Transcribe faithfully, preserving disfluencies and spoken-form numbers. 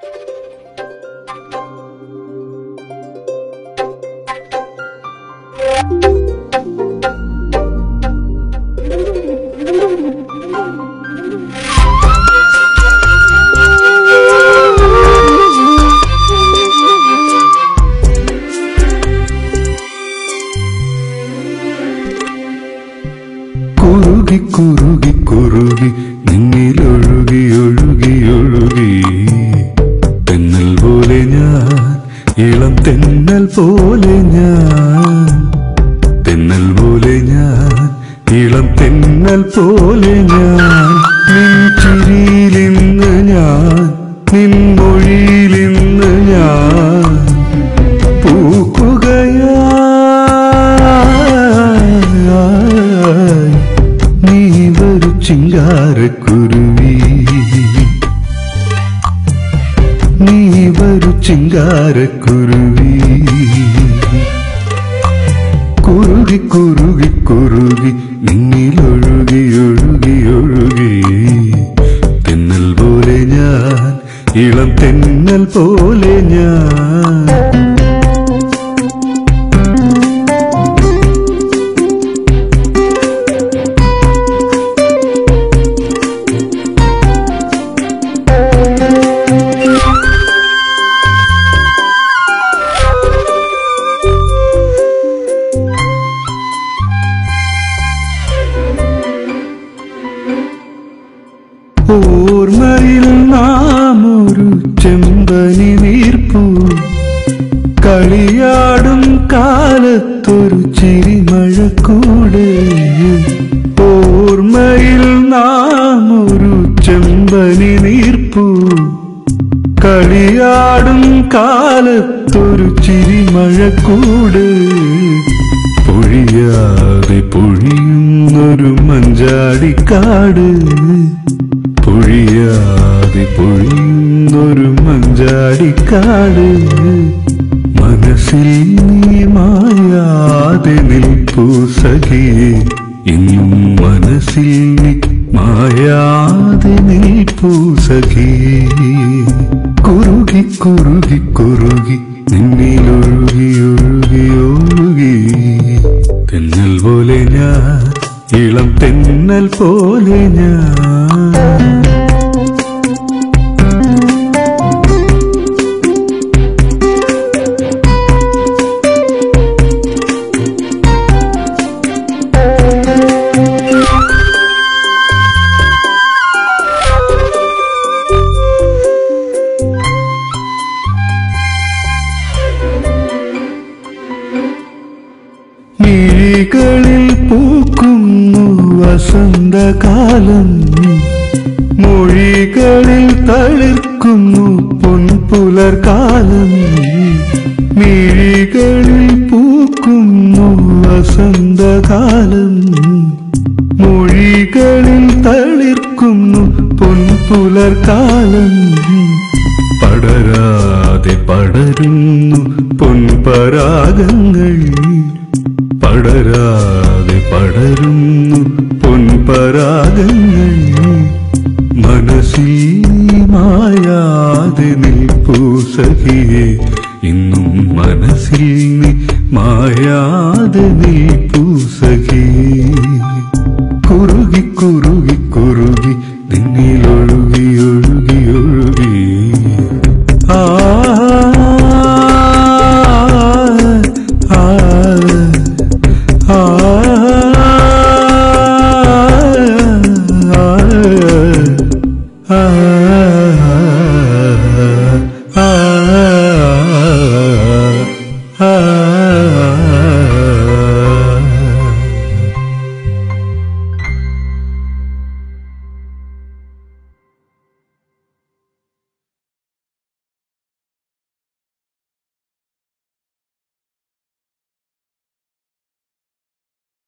കുറുകി കുറുകി കുറുകി നിന്നിലൊഴുകി ഒഴുകി ഒഴുകി തെന്നൽ പോലെ ഞാൻ, ഇളം തെന്നൽ പോലെ ഞാൻ, തെന്നൽ പോലെ ഞാൻ, ഇളം തെന്നൽ പോലെ ഞാൻ. നിൻ ചിരിയിലിന്ന് ഞാൻ, നിൻ മൊഴിയിലിന്ന് ഞാൻ പൂക്കുകയാ. നീ വരു ചിങ്കാരക്കുരുവി, നീ വരു ചിങ്കാരക്കുരുവി. കുറുകി കുറുകി കുറുകി നിന്നിലൊഴുകി ഒഴുകി ഒഴുകി തെന്നൽ പോലെ ഞാൻ, ഇളം തെന്നൽ പോലെ ഞാൻ. ഓർമ്മയിൽ നാം ഒരു ചെമ്പനി നീർപ്പൂ, കളിയാടും കാലത്തൊരു ചിരിമഴക്കൂട്. ഓർമ്മയിൽ നാം ഒരു ചെമ്പനി നീർപ്പൂ, കളിയാടും കാലത്തൊരു ചിരിമഴക്കൂട്. പൊഴിയാതെ പൊഴിയുന്നൊരു മഞ്ചാടിക്കാട്, പൊഴിയാതെ പൊഴിയുന്നൊരു മഞ്ചാടിക്കാട്. മനസ്സിൽ നീ മായാതെ നിൽപ്പൂ സഖിയേ, ഇന്നും മനസ്സിൽ നീ മായാതെ നിൽപ്പൂ സഖിയേ. കുറുകി കുറുകി കുറുകി നിന്നിലൊഴുകി ഒഴുകി ഒഴുകി തെന്നൽ പോലെ ഞാൻ, ഇളം തെന്നൽ പോലെ ഞാൻ. മിഴികളിൽ പൂക്കുന്നു വസന്തകാലം, മൊഴികളിൽ തളിർക്കുന്നു പൊൻപുലർകാലം. മിഴികളിൽ പൂക്കുന്നു വസന്തകാലം, മൊഴികളിൽ തളിർക്കുന്നു പൊൻപുലർകാലം. പടരാതെ പടരുന്നു പൊൻപരാഗങ്ങൾ, പടരാതെ പടരുന്നു പൊൻപരാഗങ്ങൾ. മനസ്സിൽ മായാതെ നിൽപ്പൂ സഖിയേ, ഇന്നും മനസ്സിൽ നീ മായാതെ നിൽപ്പൂ സഖിയേ. കുറുകി കുറുകി കുറുകി നിന്നിൽ